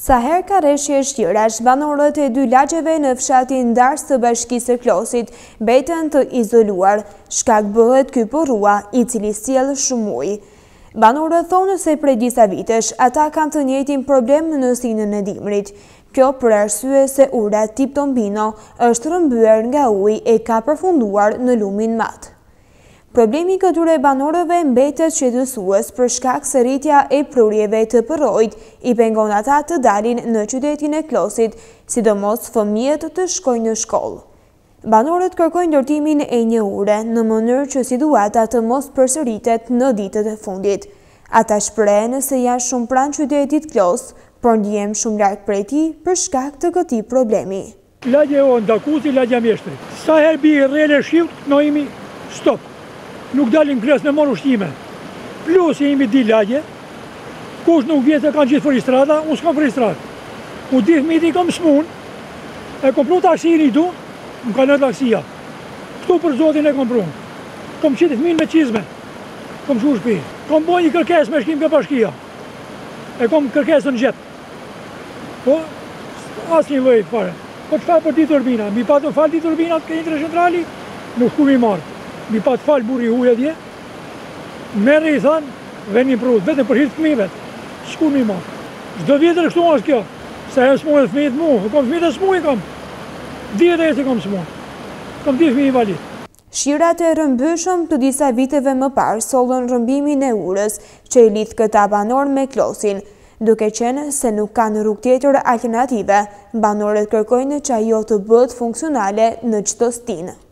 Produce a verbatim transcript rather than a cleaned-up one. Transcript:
Sa her ka reshje shtirash, banorët e dy lagjeve në fshatin Dars të Bashkisë së Klosit mbeten të izoluar, shkak bëhet ky porrua i cili sjell shumë ujë. Banorët thonë se prej disa vitesh ata kanë të njëjtin problem në sinën e dimrit. Kjo për arsye se ura tip Tombino është rrëmbyer nga uji e ka përfunduar në lumin mat. Problemi këtyre banorëve mbetet shqetësues për shkak se rritja e prurjeve të përrojt i pengon ata të dalin në qytetin e Klosit, sidomos fëmijët të shkojnë në shkollë. Banorët kërkojnë ndërtimin e një ure në mënyrë që situata të mos përsëritet në ditët e fundit. Ata shprehen se janë shumë pranë qytetit Klos, por ndihem shumë larg prej tij për shkak të këtij problemi. Lagja o Ndakuzi, lagja Mjeshtri. Sa herë bie rrele shiut, no imi stop. Nuk dalin kres me marrë ushtime. Plus e imi di lagje, kush nuk vjetë e kanë gjithë për i strada, unë s'kam për i strada. Unë di fëmijët i kam smun, e kom pru taksin i tu, më ka në taksia. Këtu për zotin e kom pru. Kom qitë fëmijën me qizme, kom shu shpi. Kom boj një kërkes me shkim ka pashkia. E kom kërkesën në gjetë. Po, asë një lojë fare. Po të falë për ditë urbina. Mi pa të falë ditë urbina të këndre centrali, nuk ku mi marë. Mi pa të falë buri huja dje, merë i thanë, veni prut, vetëm për hirtë fëmijëve, s'ku mi marë. Çdo vjetër kështu është kjo, se e s'mojë fëmijët mu, kom fëmijët e s'mojë kam, dhjetë e se kom s'mojë, kom di fëmijë valid. Shirat e rrëmbyeshëm të disa viteve më parë sollën rrëmbimin e urës që i lidh këta banor me Klosin. Duke qenë se nuk kanë rrugë tjetër alternative, banorët kërkojnë që ajo të bëhet funksionale në çdo stinë.